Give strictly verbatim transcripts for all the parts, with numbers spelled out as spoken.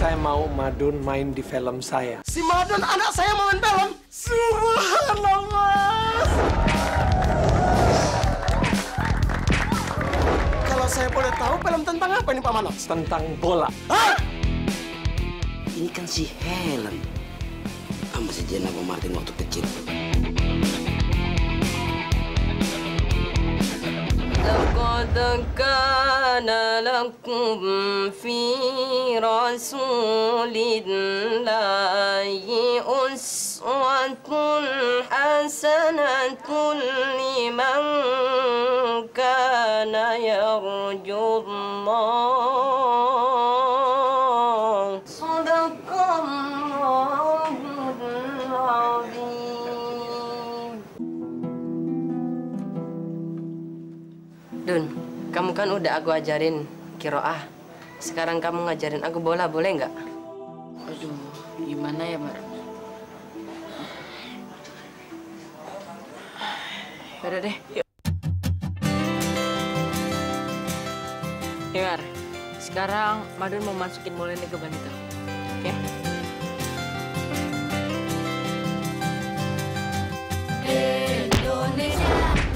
Saya mau Madun main di film saya. Si Madun anak saya mau main film? Subhanallah, Mas. Kalau saya boleh tahu film tentang apa ini Pak Manos? Tentang bola. Hah? Ini kan si Helen. Sama si Jenna sama Martin waktu kecil. لقد كان لكم في رسول الله أسوة حسنة لمن كان يرجو الله صدق الله العظيم. Dun, kamu kan udah aku ajarin kiroah. Sekarang kamu ngajarin aku bola, boleh nggak? Aduh, gimana ya, Mar? Udah deh, yuk. Nih, Mar. Sekarang Madun mau masukin bola ini ke ban itu. Oke? Indonesia,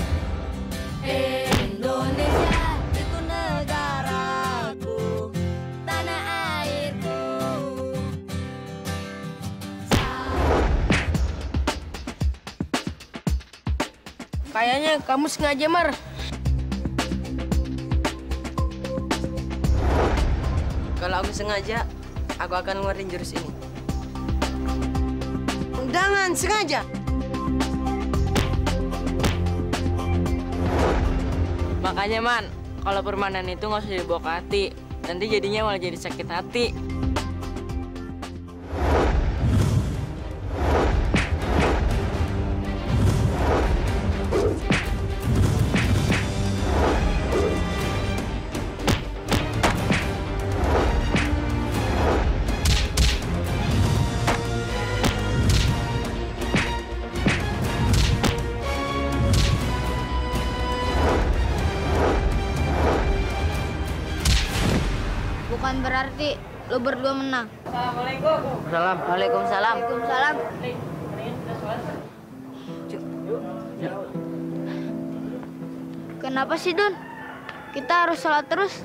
Indonesia itu negaraku, tanah airku. Kayaknya kamu sengaja, Mar. Kalau aku sengaja, aku akan ngeluarin jurus ini. Undangan sengaja. Makanya, Man, kalau permainan itu nggak usah dibawa ke hati. Nanti jadinya malah jadi sakit hati. Bukan berarti lo berdua menang. Assalamualaikum. Salam. Waalaikumsalam. Waalaikumsalam. Kenapa sih, Dun? Kita harus sholat terus.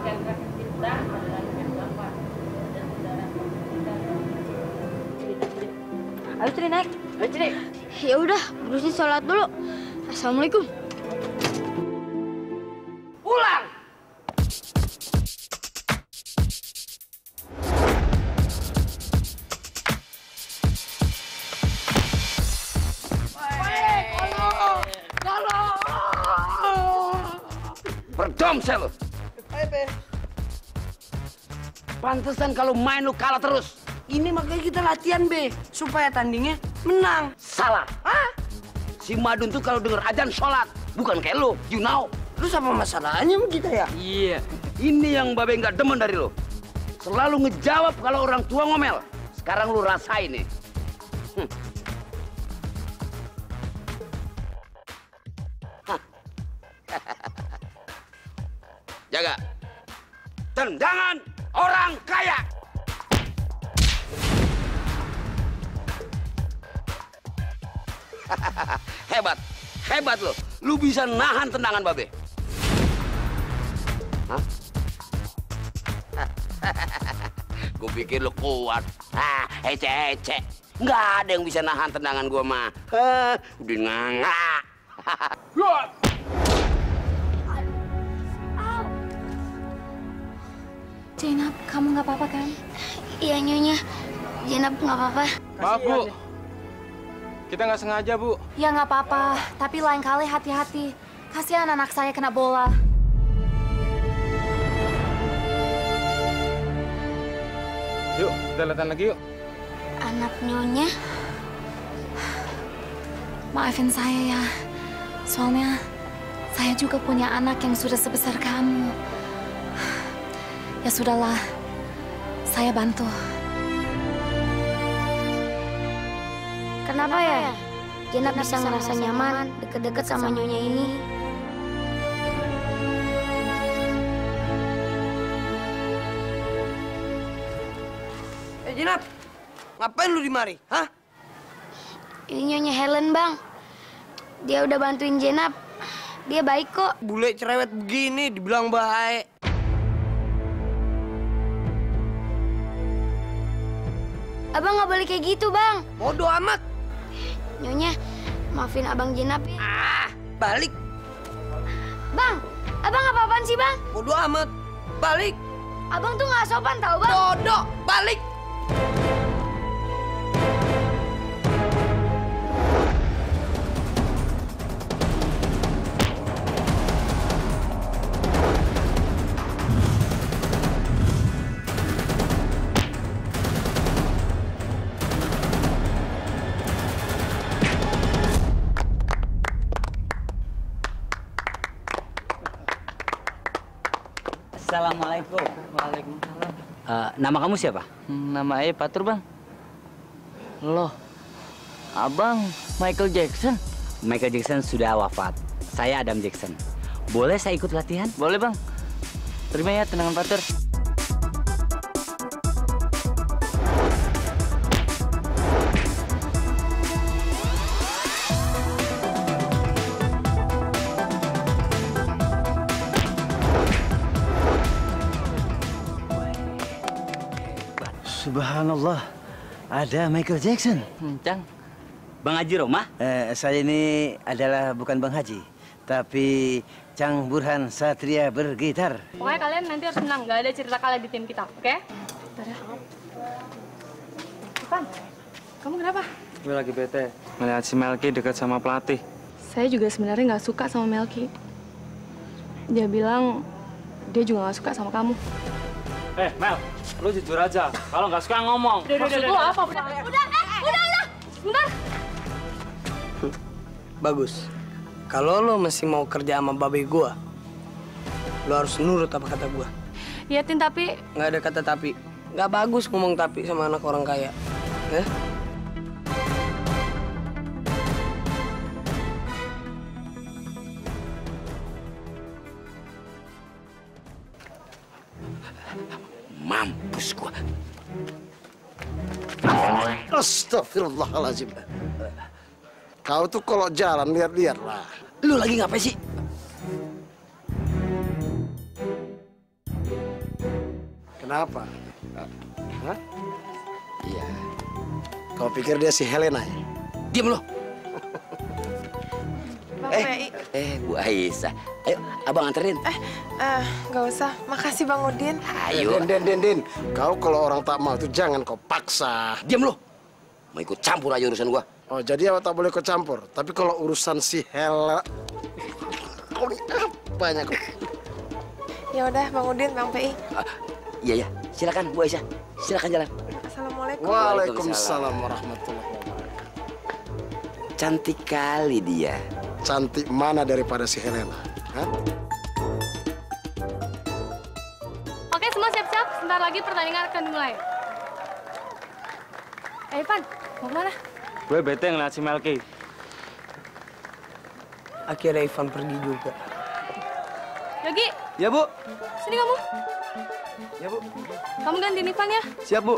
Ayo, Tri, naik. Ayo, Tri. Ya udah, berusin sholat dulu. Assalamualaikum. Pulang! Berdomsel lu. Pantesan kalau main lu kalah terus. Ini makanya kita latihan, Be, supaya tandingnya menang. Salah. Hah? Si Madun tuh kalau denger ajan sholat, bukan kayak lu, you know. Lu sama masalahnya sama kita ya? Iya. Ini yang Babe nggak demen dari lu. Selalu ngejawab kalau orang tua ngomel. Sekarang lu rasain nih. Hm. Hah. Jaga. Tendangan orang kaya. Hebat, hebat lo. Lu bisa nahan tendangan Babe. Hah? Gue pikir lu kuat. Ah, ece-ece. Nggak ada yang bisa nahan tendangan gua mah. Hah, udah nganga. Jenab, kamu nggak apa-apa kan? Iya, Nyonya. Jenab nggak apa-apa. Maaf, Bu. Kita nggak sengaja, Bu. Ya nggak apa-apa, tapi lain kali hati-hati. Kasihan anak saya kena bola. Yuk, kita latihan lagi yuk. Anak Nyonya. Maafin saya ya, soalnya saya juga punya anak yang sudah sebesar kamu. Ya sudahlah, saya bantu. Kenapa ya? Jenab bisa ngerasa nyaman deket-deket sama Nyonya ini. Jenap, ngapain lu di mari? Hah? Ini Nyonya Helen, Bang. Dia udah bantuin Jenap. Dia baik kok. Bule cerewet begini dibilang baik. Abang nggak boleh kayak gitu, Bang. Bodoh amat. Nyonya, maafin Abang Jenap ya. Ah, balik. Bang, Abang apa-apaan sih, Bang? Bodoh amat. Balik. Abang tuh nggak sopan tau, Bang. Bodoh, balik. Assalamualaikum. Waalaikumsalam. Uh, nama kamu siapa? Hmm, nama ayah Patur, Bang. Loh, Abang Michael Jackson? Michael Jackson sudah wafat. Saya Adam Jackson. Boleh saya ikut latihan? Boleh, Bang. Terima ya tendangan Patur. Subhanallah, ada Michael Jackson. Hmm, Cang. Bang Haji Roma? Eh, saya ini adalah bukan Bang Haji, tapi Cang Burhan Satria Bergitar. Pokoknya kalian nanti harus menang, nggak ada cerita kalah di tim kita, oke? Okay? Ivan, kamu kenapa? Gue lagi bete ngeliat si Melki dekat sama pelatih. Saya juga sebenarnya nggak suka sama Melki. Dia bilang dia juga nggak suka sama kamu. Eh, Mel, lu jujur aja. Kalau nggak suka ngomong. Udah, Maksud udah, lu udah, apa? Udah, udah, udah, eh, udah, udah. Sebentar. Bagus. Kalau lo masih mau kerja sama babe gua, lo harus nurut apa kata gua. Iya, Tin, tapi... Nggak ada kata tapi. Nggak bagus ngomong tapi sama anak orang kaya. Ya? Mampus gua. Astagfirullahaladzim. Kau tuh kalau jalan lihat-lihat lah. Lu lagi ngapain sih? Kenapa? Hah? Iya. Kau pikir dia si Helena ya? Diam lo. Bang eh, P I. eh, Bu Aisyah. Ayo, abang anterin. Eh, eh, nggak usah. Makasih Bang Udin. Ayo. Din, Din, Din, Din. Kau kalau orang tak mau tuh jangan kau paksa. Diam lo. Mau ikut campur aja urusan gua. Oh, jadi awak tak boleh kau campur. Tapi kalau urusan si Hela, kau ini apanya kau? Ya udah, Bang Udin, Bang P I. Ah, iya ya, silakan Bu Aisyah. Silakan jalan. Assalamualaikum. Waalaikumsalam warahmatullahi wabarakatuh. Cantik kali dia. Cantik mana daripada si Helena? Hah? Oke, semua siap-siap. Sebentar lagi pertandingan akan dimulai. Eh, Ivan, mau kemana? Gue bete ngeliat si Melki. Akhirnya Ivan pergi juga. Yogi, Ya, Bu. sini kamu. Ya, Bu. Kamu gantiin Ivan ya. Siap, Bu.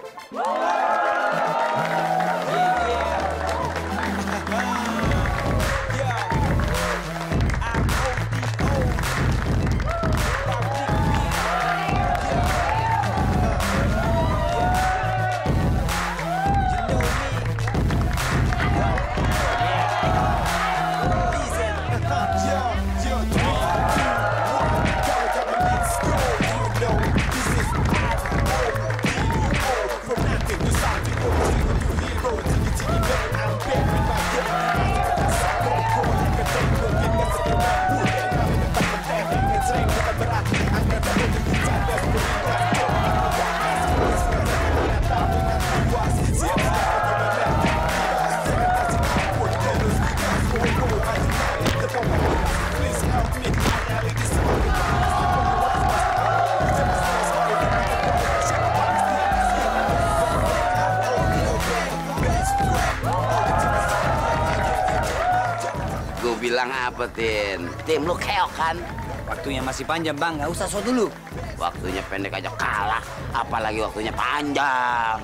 Bilang apa, Tin? Tim lu keok kan? Waktunya masih panjang, Bang. Nggak usah so dulu. Waktunya pendek aja kalah, apalagi waktunya panjang.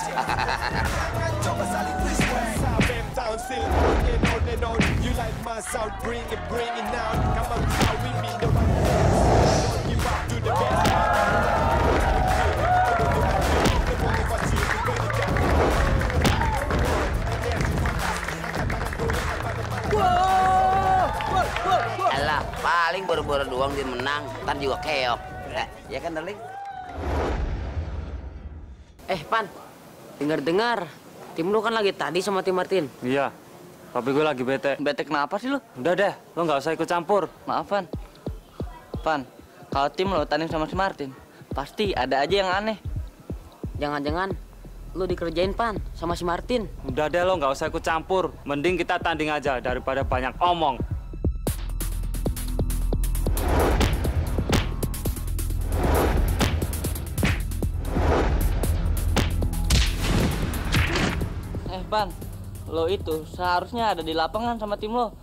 Alah, paling baru-baru doang dia menang, ntar juga keok. Ya kan, darling? Eh, Pan. Dengar-dengar, tim lu kan lagi tadi sama tim Martin. Iya, tapi gue lagi bete. Bete kenapa sih lu? Udah deh, lo nggak usah ikut campur. Maaf, Pan. Pan, kalau tim lo tanding sama si Martin, pasti ada aja yang aneh. Jangan-jangan lu dikerjain, Pan, sama si Martin. Udah deh, lo nggak usah ikut campur. Mending kita tanding aja daripada banyak omong. Eh, Pan, lo itu seharusnya ada di lapangan sama tim lo.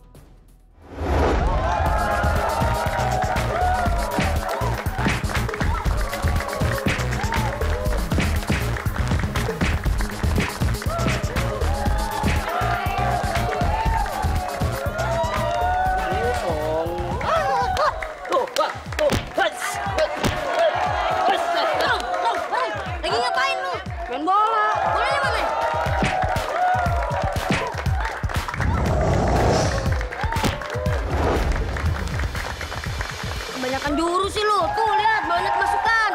Lagi ngapain lu? Main bola. Bolanya mana? Kebanyakan jurus sih lu. Tuh lihat banyak masukan.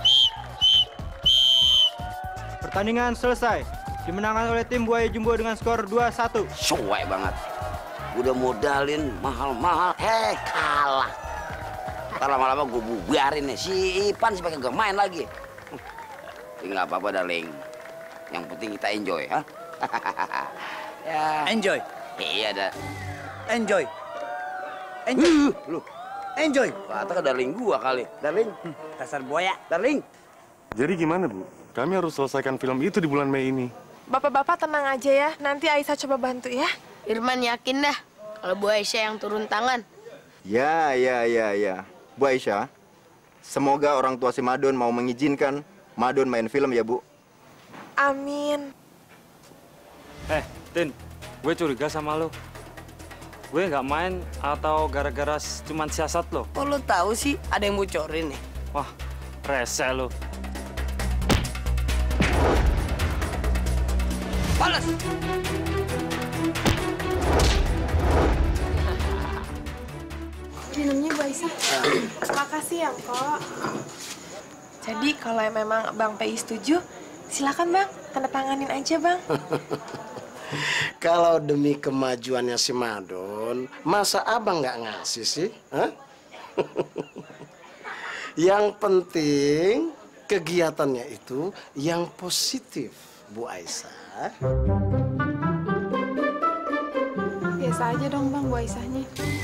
Pertandingan selesai. Dimenangkan oleh tim Buaya Jumbo dengan skor dua satu. Suwe banget. Udah modalin mahal-mahal, hei kalah. Ntar lama-lama gue bubarin nih. Si Ipan sebagai gak main lagi. Tapi nggak apa-apa, darling. Yang penting kita enjoy, ha? Ya. Enjoy? Iya, ada. Enjoy. Enjoy. Uh, lu. Enjoy. Kata ke darling gua kali. Darling. Dasar buaya. Darling. Jadi gimana, Bu? Kami harus selesaikan film itu di bulan Mei ini. Bapak-bapak tenang aja ya. Nanti Aisyah coba bantu ya. Irman yakin dah kalau Bu Aisyah yang turun tangan. Ya, ya, ya, ya. Bu Aisyah, semoga orang tua si Madon mau mengizinkan Madon main film ya, Bu. Amin. Eh, Tin, gue curiga sama lo. Gue nggak main atau gara-gara cuman siasat lo? Kok lo tahu sih ada yang bocorin nih? Wah, rese lo. Balas! Minumnya Bu Aisyah. Makasih ya, Kok. Jadi kalau memang Bang P I setuju, silakan Bang, tanda tanganin aja Bang. Kalau demi kemajuannya si Madon, masa abang nggak ngasih sih? Hah? Yang penting kegiatannya itu yang positif, Bu Aisyah. Biasa aja dong Bang, Bu Aisyahnya.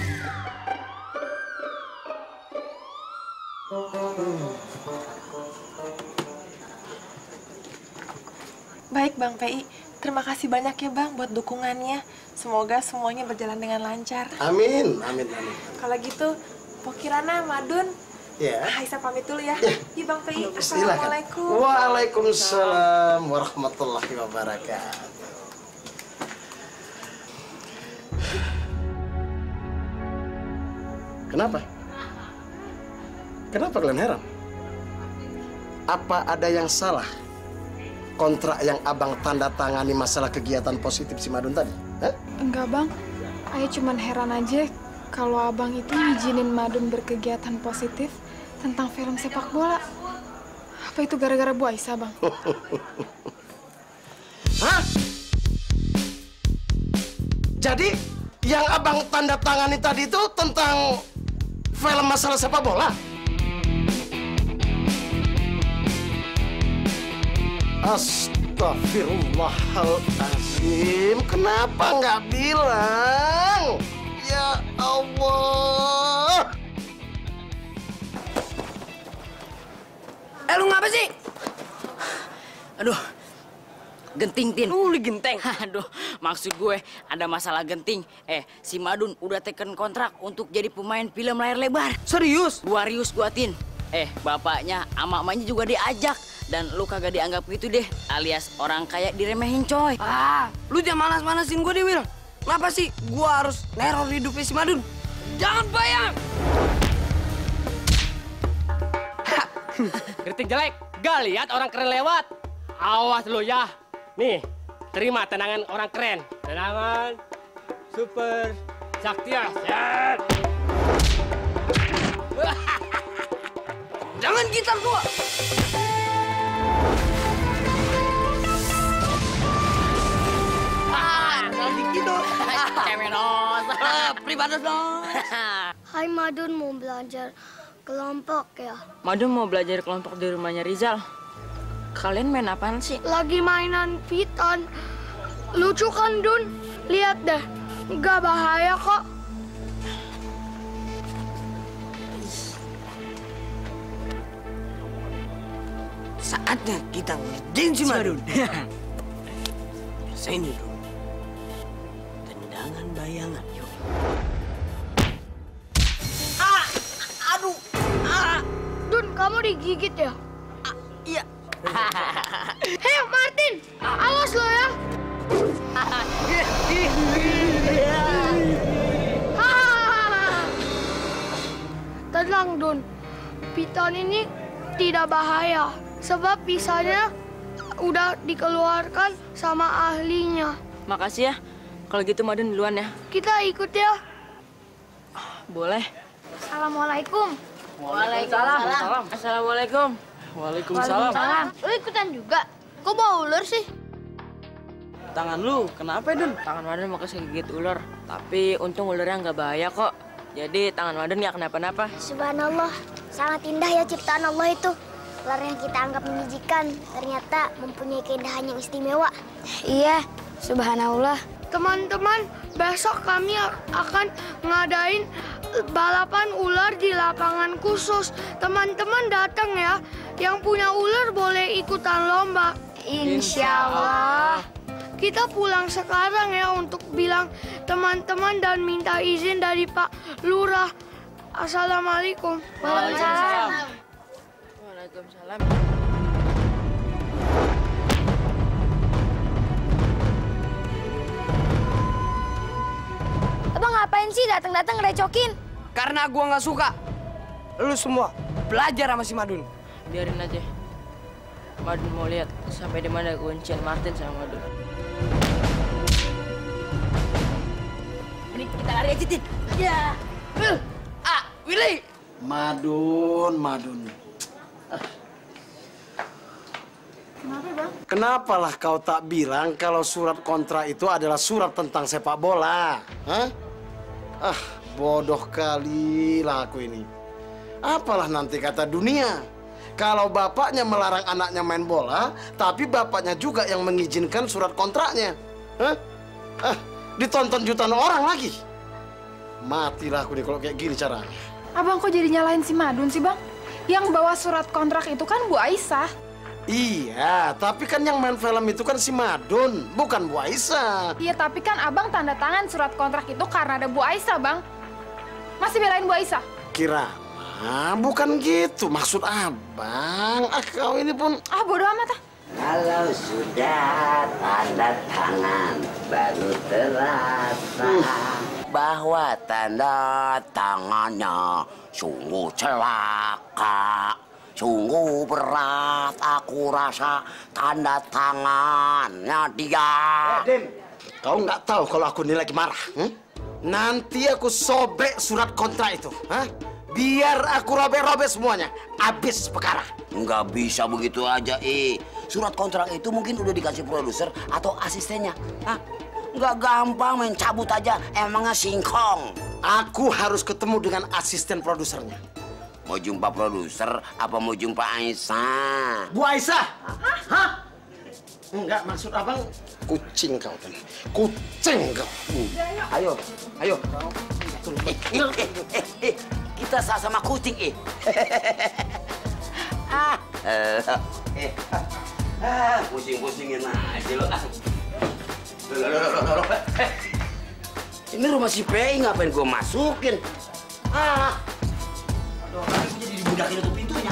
Baik Bang P I, terima kasih banyak ya Bang buat dukungannya. Semoga semuanya berjalan dengan lancar. Amin, amin, amin. Kalau gitu, Pokirana, Madun, ya. Aisyah pamit dulu ya. Iya Bang P I, Silakan. Assalamualaikum. Waalaikumsalam warahmatullahi wabarakatuh. Kenapa? Kenapa kalian heran? Apa ada yang salah kontrak yang abang tanda tangani masalah kegiatan positif si Madun tadi? Hah? Enggak Bang, Ayah cuman heran aja kalau abang itu ngizinin Madun berkegiatan positif tentang film sepak bola. Apa itu gara-gara Bu Aisyah Bang? Hah? Jadi yang abang tanda tangani tadi itu tentang film masalah sepak bola? Astagfirullahaladzim, kenapa nggak bilang? Ya Allah. Eh, lu ngapa sih? Aduh, genting, Tin. Lu li genteng. Aduh, Maksud gue ada masalah genting. Eh, si Madun udah teken kontrak untuk jadi pemain film layar lebar. Serius? Gua rius gua Tin. Eh, bapaknya sama emaknya juga diajak. Dan lu kagak dianggap gitu deh, alias orang kaya diremehin coy. Ah, lu jangan manas-manasin gue deh, Wil. Kenapa sih gua harus neror hidupnya si Madun? Jangan bayang! Kritik jelek, gak lihat orang keren lewat. Awas lo ya. Nih, terima tendangan orang keren. Tendangan super Saktia. Set. Jangan gitar gua. Ah, gitu. Cemenos. Privados dong. Hai Madun, mau belajar kelompok ya? Madun mau belajar kelompok di rumahnya Rizal. Kalian main apaan sih? Lagi mainan piton. Lucu kan, Dun? Lihat deh, nggak bahaya kok. Saatnya kita ngerjain si Madun. Sini, Dun. Tendangan bayangan, yuk. Ah! Aduh! Ah! Dun, kamu digigit ya? Ah, iya. Hei, Martin! Awas lo ya! Tenang, Dun. Piton ini tidak bahaya. Sebab pisahnya udah dikeluarkan sama ahlinya. Makasih ya. Kalau gitu Madun duluan ya. Kita ikut ya. Boleh. Assalamualaikum. Waalaikumsalam. Assalamualaikum. Waalaikumsalam. Lu ikutan juga? Kok bawa ular sih? Tangan lu kenapa, Dun? Tangan Madun mau kegigit ular. Tapi untung ularnya nggak bahaya kok. Jadi tangan Madun nggak kenapa-napa. Subhanallah, sangat indah ya ciptaan Allah itu. Ular yang kita anggap menjijikan ternyata mempunyai keindahan yang istimewa. Iya, subhanallah. Teman-teman, besok kami akan ngadain balapan ular di lapangan khusus. Teman-teman datang ya. Yang punya ular boleh ikutan lomba. Insya Allah. Kita pulang sekarang ya untuk bilang teman-teman dan minta izin dari Pak Lurah. Assalamualaikum. Waalaikumsalam. Waalaikumsalam. Abang ngapain sih datang-datang ngerecokin? Karena gua nggak suka. Lu semua belajar sama si Madun. Biarin aja. Madun mau lihat sampai di mana kuncian Martin sama Madun. Mending kita lari aja, Tin. Ya. Will. Ah, Willy. Madun, Madun. Kenapa, Bang? Kenapalah kau tak bilang kalau surat kontrak itu adalah surat tentang sepak bola? Hah? Ah, bodoh kali lah aku ini. Apalah nanti kata dunia. Kalau bapaknya melarang anaknya main bola, tapi bapaknya juga yang mengizinkan surat kontraknya. Hah? Ah, ditonton jutaan orang lagi. Matilah aku nih kalau kayak gini caranya. Abang kok jadi nyalain si Madun sih, Bang? Yang bawa surat kontrak itu kan Bu Aisyah. Iya, tapi kan yang main film itu kan si Madun, bukan Bu Aisyah. Iya, tapi kan abang tanda tangan surat kontrak itu karena ada Bu Aisyah, Bang. Masih belain Bu Aisyah? Kirama, bukan gitu maksud abang. Ah, kau ini pun... Ah, bodoh amat ah. Kalau sudah tanda tangan baru terasa bahwa tanda tangannya sungguh celaka. Sungguh berat aku rasa tanda tangannya dia. Eh, Dim, kau nggak tahu kalau aku ini lagi marah? Hmm? Nanti aku sobek surat kontrak itu. Hah? Biar aku robek-robek semuanya. Habis perkara. Nggak bisa begitu aja, eh. Surat kontrak itu mungkin udah dikasih produser atau asistennya. Hah? Nggak gampang main cabut aja, emangnya singkong. Aku harus ketemu dengan asisten produsernya. Mau jumpa produser apa mau jumpa Aisyah? Bu Aisyah? Hah? Enggak, maksud abang kucing kau kan. Kucing kau. Ayo, ayo. Eh, eh, eh, eh, kita sama kucing, eh. ah, eh, eh, ah, pusing-pusingin aja lo. Loh, loh, loh, loh, loh. Eh, ini rumah si Pei, ngapain gue masukin? Ah, aduh, nanti gue jadi dibudakin untuk pintunya.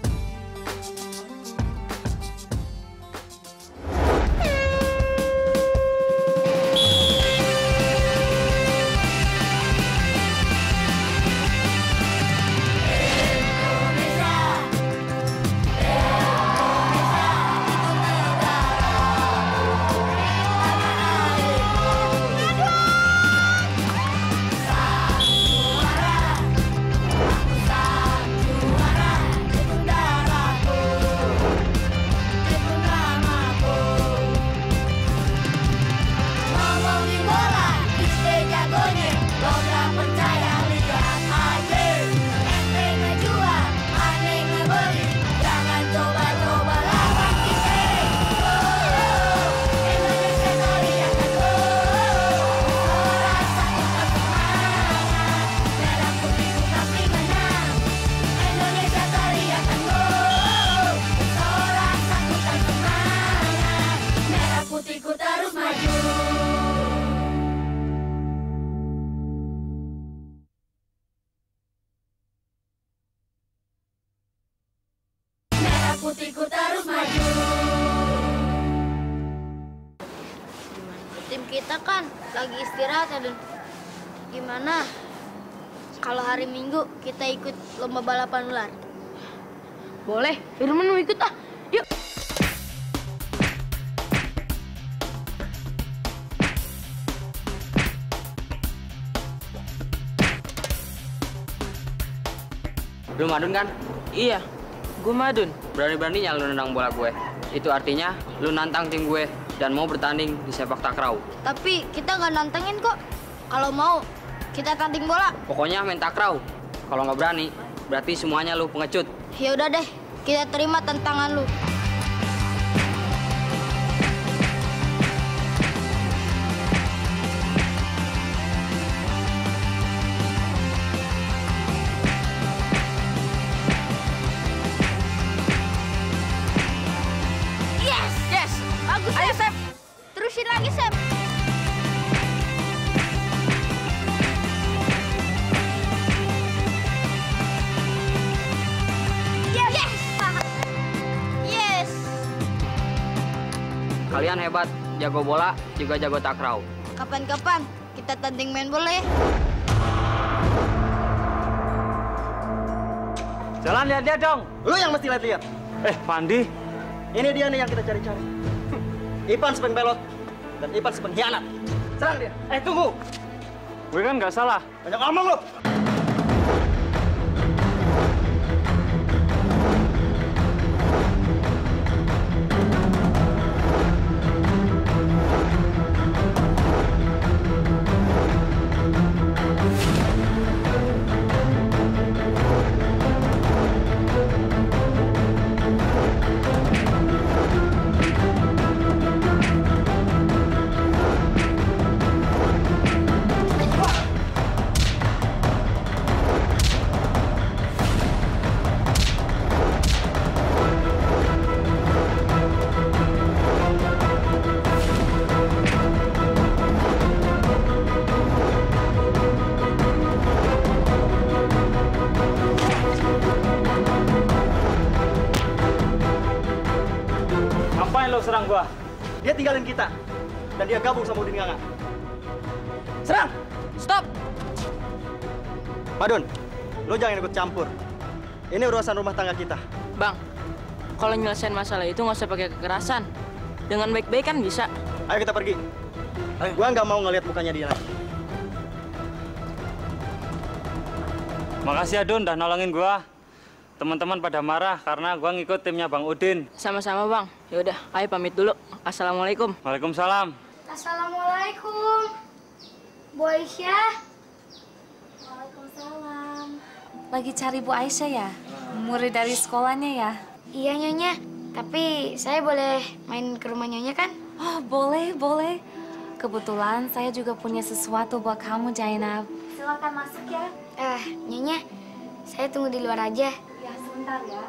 Putihku terus maju. Tim kita kan lagi istirahat ya, Dun. Gimana kalau hari Minggu kita ikut lomba balapan ular? Boleh, Firman mau ikut ah. Yuk. Lu Madun kan? Iya, gue Madun. Berani-beraninya lu nendang bola gue. Itu artinya lu nantang tim gue dan mau bertanding di sepak takraw. Tapi kita nggak nantangin kok. Kalau mau, kita tanding bola. Pokoknya main takraw. Kalau nggak berani, berarti semuanya lu pengecut. Ya udah deh, kita terima tantangan lu. Yes, yes, bagus. Ayo Sep, terusin lagi Sep. Kalian hebat, jago bola, juga jago takraw. Kapan-kapan kita tanding main bola ya. Jalan lihat-lihat dong. Lu yang mesti lihat-lihat. Eh, Pandi. Ini dia nih yang kita cari-cari. Ipan sepeng-belot dan Ipan sepengkhianat. Serang dia. Eh, tunggu. Gue kan nggak salah. Banyak ngomong lu. Ngapain lo serang gua? Dia tinggalin kita. Dan dia gabung sama Udin Nganga. Serang! Stop! Madun, lo jangan ikut campur. Ini urusan rumah tangga kita. Bang, kalau nyelesain masalah itu nggak usah pakai kekerasan. Dengan baik-baik kan bisa. Ayo kita pergi. Ayo. Gua nggak mau ngelihat mukanya dia lagi. Makasih ya, Dun, udah nolongin gua. Teman-teman pada marah karena gua ngikut timnya Bang Udin. Sama-sama, Bang. Ya udah, ayo pamit dulu. Assalamualaikum. Waalaikumsalam. Assalamualaikum. Bu Aisyah. Waalaikumsalam. Lagi cari Bu Aisyah ya? Murid dari sekolahnya ya? Iya, Nyonya. Tapi saya boleh main ke rumah Nyonya kan? Oh, boleh, boleh. Kebetulan saya juga punya sesuatu buat kamu, Jainab. Silakan masuk ya. Eh, Nyonya, saya tunggu di luar aja. Ya, sebentar ya.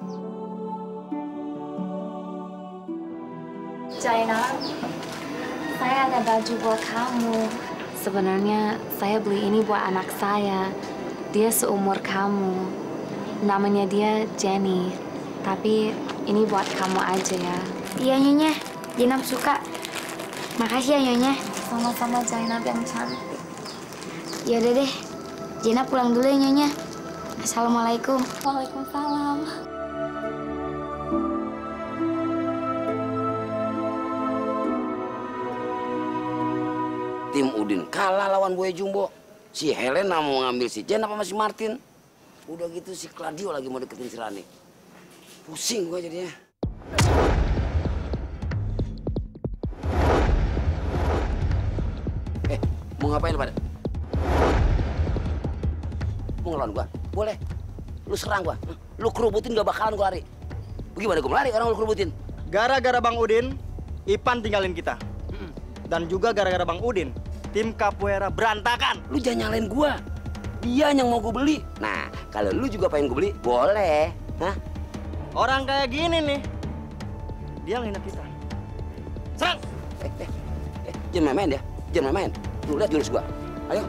Jainab, saya ada baju buat kamu. Sebenarnya saya beli ini buat anak saya. Dia seumur kamu. Namanya dia Jenny. Tapi ini buat kamu aja ya. Iya, Nyonya. Jenab suka. Makasih ya, Nyonya. Sama-sama Zainab yang cantik. Ya udah deh. Jenab pulang dulu ya, Nyonya. Assalamualaikum. Waalaikumsalam. Tim Udin kalah lawan Buaya Jumbo. Si Helena mau ngambil si Jen apa si Martin. Udah gitu si Claudio lagi mau deketin si Rani. Pusing gua jadinya. Eh, mau ngapain lu pada? Mau ngelawan gua? Boleh. Lu serang gua. Lu kerubutin gak bakalan gua lari. Bagaimana gua melari orang lu kerubutin? Gara-gara Bang Udin, Ipan tinggalin kita. Dan juga gara-gara Bang Udin, tim Capoeira berantakan. Lu jangan nyalain gua. Dia yang mau gua beli. Nah, kalau lu juga pengen gua beli, boleh. Hah? Orang kayak gini nih, dia ngehina kita. Serang! Eh, eh, eh, jangan main-main ya. Jangan main-main. Lu lihat jurus gua. Ayo.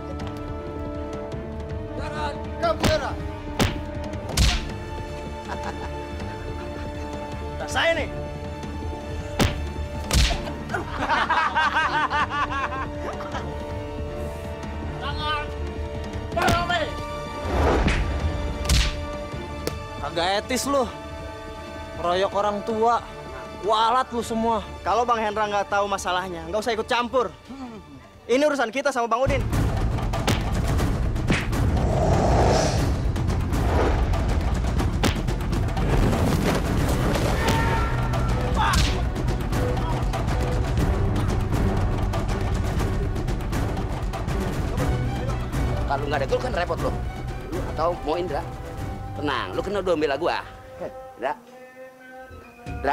Jalan, Capoeira. Nah, saya nih. Tangan. Barame. Agak etis lu. Meroyok orang tua. Walat lu semua. Kalau Bang Hendra nggak tahu masalahnya, nggak usah ikut campur. Ini urusan kita sama Bang Udin. Kalau nggak ada gol kan repot lo. Lu atau mau Indra? Tenang, lu kena dua bela gua. Indra. Indra.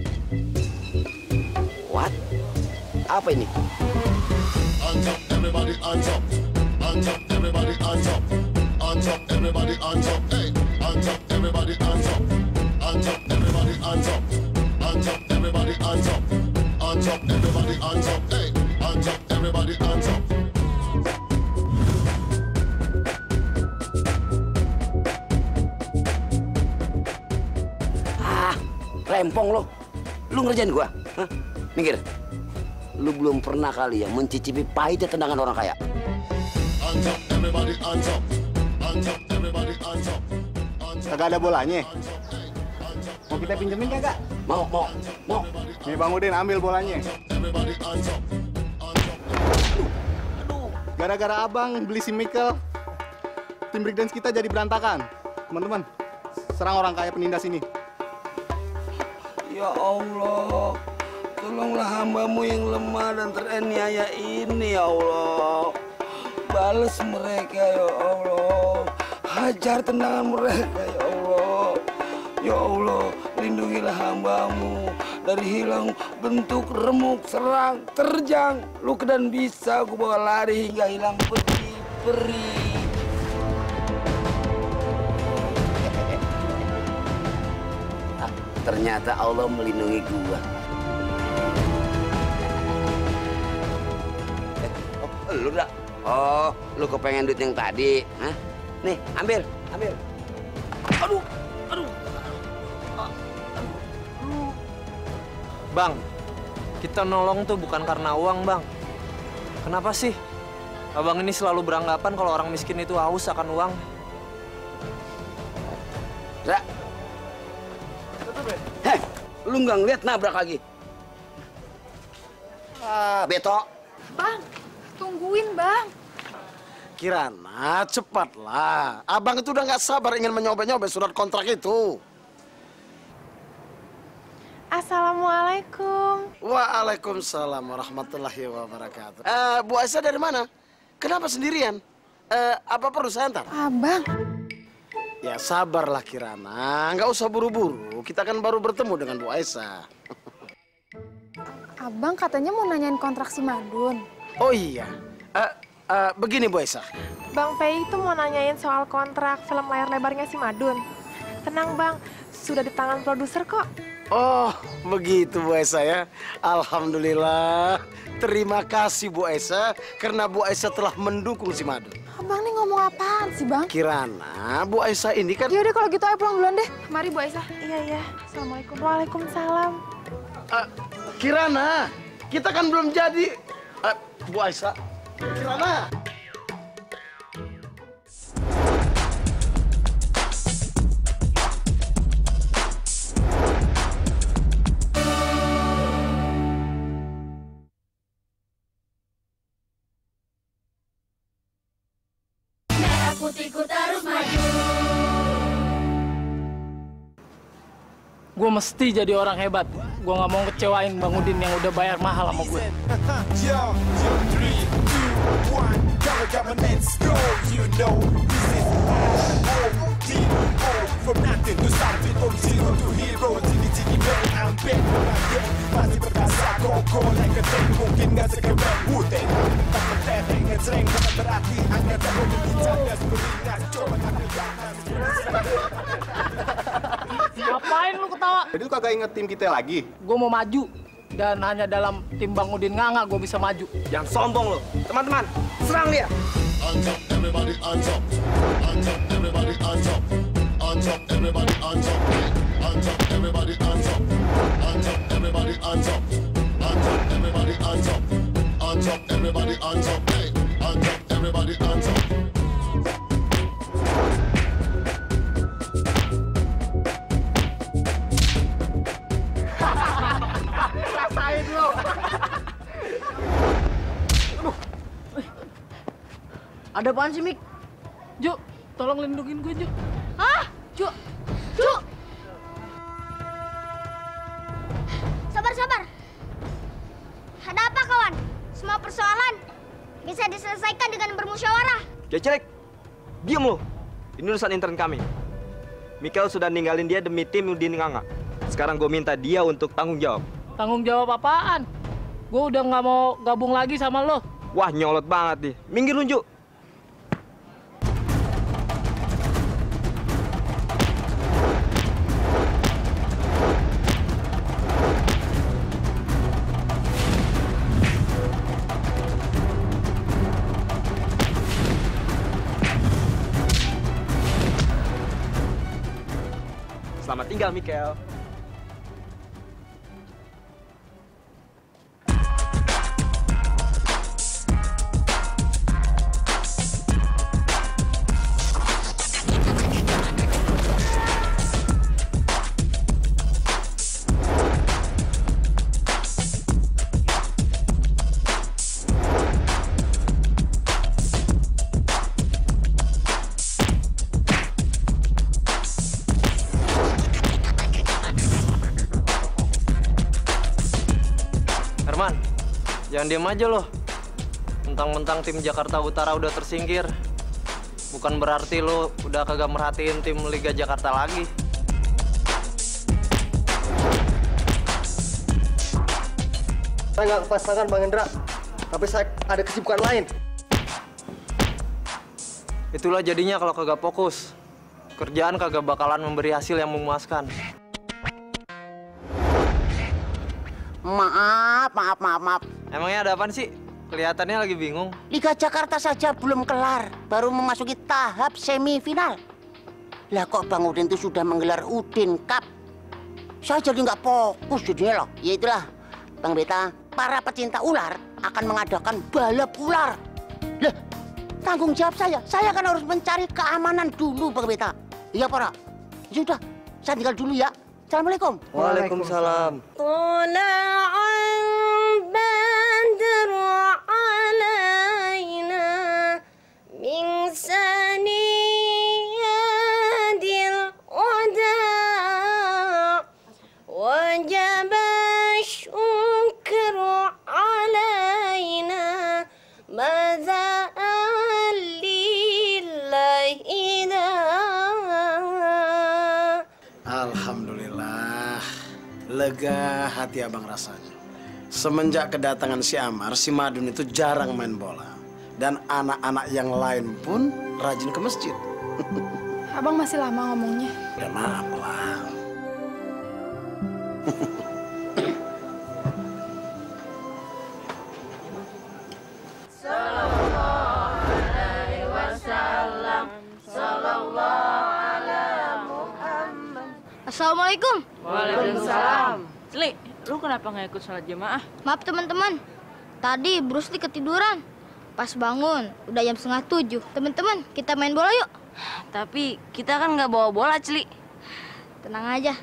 What? Apa ini? Hands up, everybody hands up. Hands up, everybody hands up. Hands up, everybody hands up. Hey, hands up, everybody hands up. Hands up, everybody hands up. Hands up, everybody hands up. Hands up, everybody hands up. Hey, hands up, everybody hands up. Rempong lo. Lu ngerjain gua? Hah? Minggir. Lu belum pernah kali ya mencicipi pahitnya tendangan orang kaya. Hands up, everybody hands up. Hands up, everybody hands up. Kagak ada bolanya. Mau kita pinjemin kagak? Mau, mau, mau. Nih Bang Udin ambil bolanya. Everybody hands up. Gara-gara abang beli si Michael, tim breakdance kita jadi berantakan. Teman-teman, serang orang kaya penindas ini. Ya Allah, tolonglah hambamu yang lemah dan teraniaya ini ya Allah. Balas mereka ya Allah. Hajar tendangan mereka ya Allah. Ya Allah, lindungilah hambamu dari hilang bentuk remuk, serang, terjang. Lu kedan bisa aku bawa lari hingga hilang peri-peri. Ternyata Allah melindungi gua. Eh, oh, lu dah. Oh, lu kepengen duit yang tadi, hah? Nih, ambil, ambil. Aduh, aduh. Bang, kita nolong tuh bukan karena uang, Bang. Kenapa sih? Abang ini selalu beranggapan kalau orang miskin itu haus akan uang. Ra. Heh, lu nggak ngeliat nabrak lagi? Ah, Beto. Bang, tungguin, Bang. Kirana, cepatlah. Abang itu udah nggak sabar ingin menyobek-nyobek surat kontrak itu. Assalamualaikum. Waalaikumsalam warahmatullahi wabarakatuh. Eh, Bu Aisyah dari mana? Kenapa sendirian? Eh, apa perlu saya antar? Abang. Ya sabarlah Kirana, nggak usah buru-buru. Kita kan baru bertemu dengan Bu Aisyah. Abang katanya mau nanyain kontrak si Madun. Oh iya, uh, uh, begini Bu Aisyah. Bang Pei itu mau nanyain soal kontrak film layar lebarnya si Madun. Tenang Bang, sudah di tangan produser kok. Oh, begitu Bu Aisyah ya. Alhamdulillah. Terima kasih Bu Aisyah karena Bu Aisyah telah mendukung si Madun. Abang nih ngomong apaan sih, Bang? Kirana, Bu Aisyah ini kan... Yaudah kalau gitu ayo pulang duluan deh. Mari Bu Aisyah. Iya, iya. Assalamualaikum. Waalaikumsalam. Uh, Kirana, kita kan belum jadi... Uh, Bu Aisyah. Kirana. Putihku terus maju. Gue mesti jadi orang hebat. Gue nggak mau kecewain Bang Udin yang udah bayar mahal sama gue. Ngapain lu ketawa? Jadi lu kagak inget tim kita lagi? Gue mau maju. Dan hanya dalam tim Bang Udin Nganga gue bisa maju. Jangan sombong lu. Teman-teman, serang dia. Hands up, everybody, hands up. Hands up, everybody, hands up. Hands up, everybody, hands up. Hands up, everybody, hands up. Hands up, everybody, hands up. Hands up, everybody, hands up. Hands up, everybody, hands up. Hey, hands up, everybody, hands up. Rasain lu. Aduh. Ada apaan sih, Mik? Ju, tolong lindungin gue, Ju. Hah? Ju, Ju. Sabar, sabar. Ada apa, kawan? Semua persoalan bisa diselesaikan dengan bermusyawarah. Cecek, diam lu. Ini urusan intern kami. Mikael sudah ninggalin dia demi tim Udin Nganga. Sekarang gue minta dia untuk tanggung jawab. Tanggung jawab apaan? Gue udah nggak mau gabung lagi sama lo. Wah, nyolot banget nih. Minggir lu, Ju. Selamat tinggal, Mikael. Herman, jangan diam aja loh. Mentang-mentang tim Jakarta Utara udah tersingkir, bukan berarti lo udah kagak merhatiin tim Liga Jakarta lagi. Saya nggak kepasangan Bang Hendra, tapi saya ada kesibukan lain. Itulah jadinya kalau kagak fokus, kerjaan kagak bakalan memberi hasil yang memuaskan. Maaf, maaf, maaf, maaf. Emangnya ada apaan sih? Kelihatannya lagi bingung. Liga Jakarta saja belum kelar, baru memasuki tahap semifinal. Lah kok Bang Udin itu sudah menggelar Udin Cup? Saya jadi nggak fokus jadinya loh. Ya itulah, Bang Beta, para pecinta ular akan mengadakan balap ular. Lah, tanggung jawab saya. Saya kan harus mencari keamanan dulu, Bang Beta. Iya, para. Sudah, saya tinggal dulu ya. Assalamualaikum. Waalaikumsalam. Alhamdulillah, lega hati abang rasanya. Semenjak kedatangan si Amar, si Madun itu jarang main bola. Dan anak-anak yang lain pun rajin ke masjid. Abang masih lama ngomongnya. Ya maaf lah. Assalamualaikum. Waalaikumsalam. Sli, lu kenapa nggak ikut sholat jemaah? Maaf teman-teman, tadi Bruce Lee ketiduran. Pas bangun, udah jam setengah tujuh. Teman-teman, kita main bola yuk. Tapi kita kan nggak bawa bola, Cli. Tenang aja.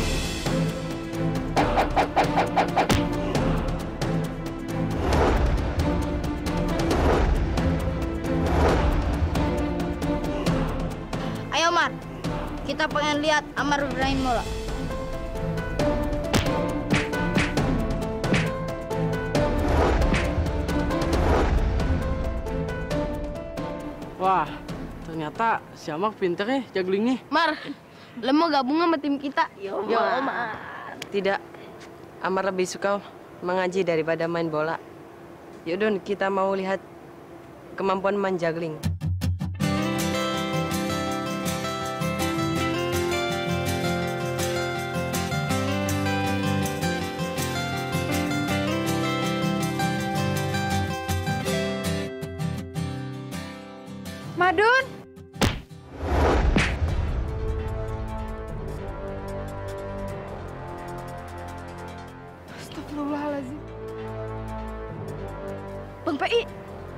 Ayo, Mar. Kita pengen lihat Amar bermain bola. Wah, ternyata si Amar pinter ya jugglingnya. Mar, lo mau gabung sama tim kita? Yo, Mar. Tidak, Amar lebih suka mengaji daripada main bola. Yaudah, kita mau lihat kemampuan main juggling. Madun! Astagfirullahaladzim. Bang P I.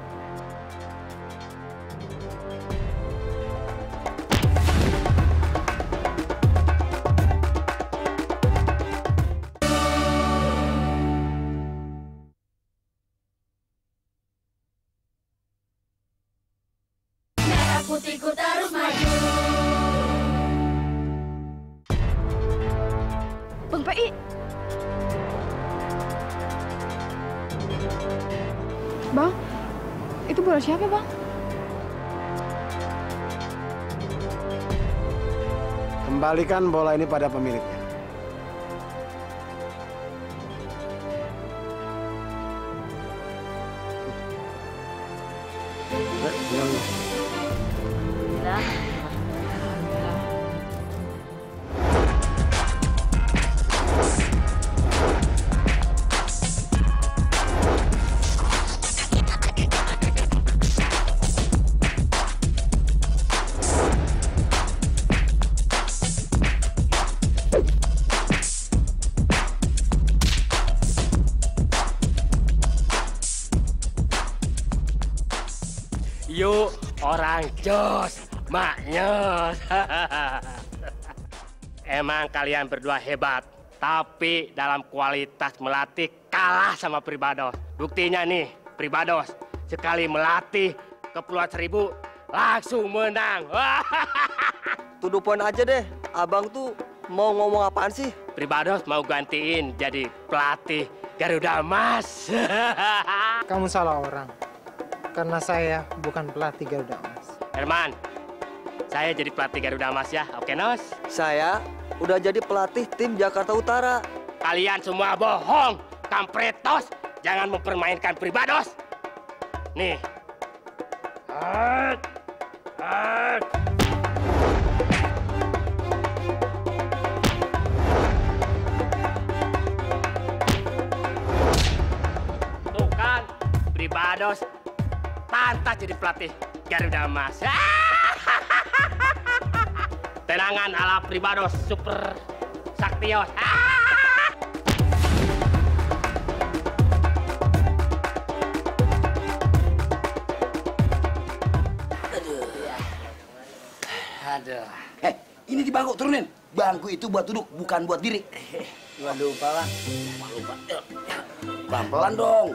Putihku terus maju. Bang P I. Bang, itu bola siapa, Bang? Kembalikan bola ini pada pemiliknya. Yuk, orang jos, maknyos. Emang kalian berdua hebat, tapi dalam kualitas melatih kalah sama Pribados. Buktinya nih, Pribados sekali melatih kepulauan seribu langsung menang. Tuduh poin aja deh, abang tuh mau ngomong apaan sih? Pribados mau gantiin jadi pelatih Garuda Emas. Kamu salah orang. Karena saya bukan pelatih Garuda Emas. Herman, saya jadi pelatih Garuda Emas ya, oke Nos? Saya udah jadi pelatih tim Jakarta Utara. Kalian semua bohong, kampretos, jangan mempermainkan Pribados. Nih. At, at. Tuh kan, Pribados pantas jadi pelatih Garuda Emas. Tenangan ala Pribados Super Saktios. Aduh. Aduh. Eh, ini di bangku turunin. Bangku itu buat duduk, bukan buat diri. Waduh, Pak. Pelan-pelan dong.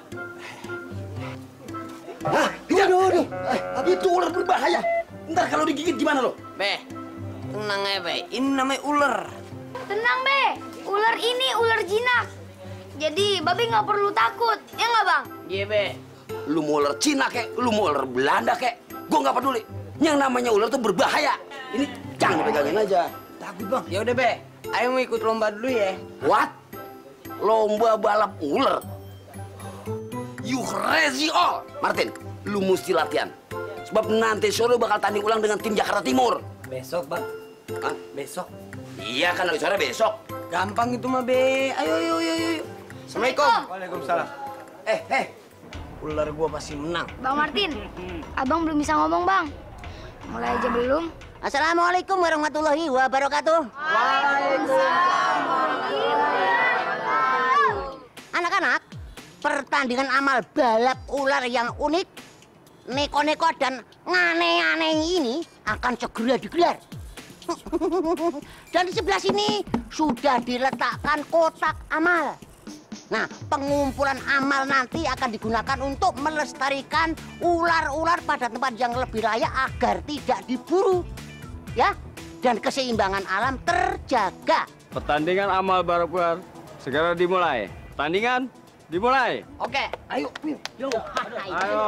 Hah, aduh, aduh. Eh, itu ular berbahaya. Ntar kalau digigit gimana lo? Be, tenang ya, Be. Ini namanya ular. Tenang, Be. Ular ini ular jinak. Jadi, Babe nggak perlu takut. Ya nggak, Bang? Iya, Be. Lu mau ular Cina kek, lu mau ular Belanda kek. Gua nggak peduli. Yang namanya ular tuh berbahaya. Ini jangan dipegangin aja. Takut, Bang. Ya udah, Be. Ayo mau ikut lomba dulu ya. What? Lomba balap ular? You crazy all. Martin, lu mesti latihan. Sebab nanti sore bakal tanding ulang dengan tim Jakarta Timur. Besok, Bang. Hah? Besok. Iya kan hari sore besok. Gampang itu mah, Be. Ayo, ayo, ayo, ayo. Assalamualaikum. Waalaikumsalam. Eh, eh. Ular gua pasti menang. Bang Martin, abang belum bisa ngomong, Bang. Mulai aja belum. Assalamualaikum warahmatullahi wabarakatuh. Waalaikumsalam. Anak-anak, pertandingan amal balap ular yang unik, neko-neko dan ngane-ngane ini akan segera digelar. Dan di sebelah sini sudah diletakkan kotak amal. Nah, pengumpulan amal nanti akan digunakan untuk melestarikan ular-ular pada tempat yang lebih layak agar tidak diburu. Ya, dan keseimbangan alam terjaga. Pertandingan amal balap ular segera dimulai. Pertandingan dimulai. Oke, ayo, yuk. Ayo.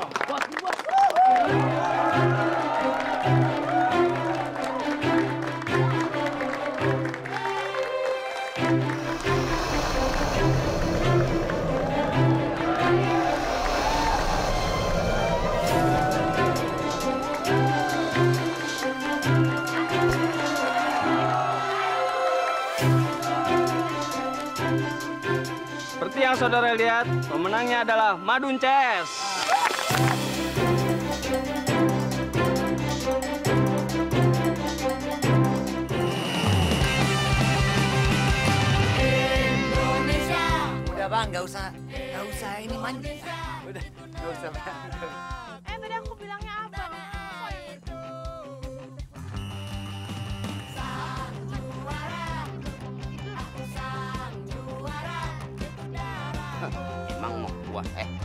Seperti yang saudara lihat, pemenangnya adalah Madun Ces. Indonesia. Udah, Bang, nggak usah, nggak usah ini mandi. Udah, nggak usah. Eh, tadi aku bilangnya apa? Emang mau gua, eh